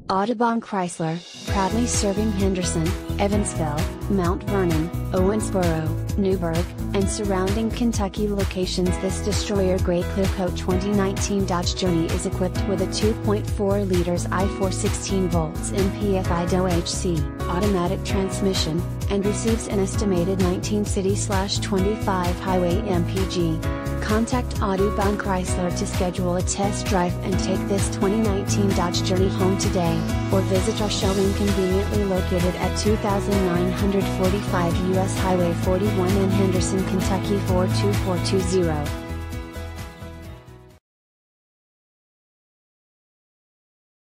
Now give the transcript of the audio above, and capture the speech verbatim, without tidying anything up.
Audubon Chrysler, proudly serving Henderson, Evansville, Mount Vernon, Owensboro, Newburgh, and surrounding Kentucky locations. This destroyer-grade Clearcoat twenty nineteen Dodge Journey is equipped with a two point four liters I four sixteen volts M P F I D O H C automatic transmission, and receives an estimated nineteen city twenty-five highway M P G. Contact Audubon Chrysler to schedule a test drive and take this twenty nineteen Dodge Journey home today, or visit our showroom conveniently located at two thousand nine hundred forty-five U S Highway forty-one in Henderson, Kentucky four two four two zero.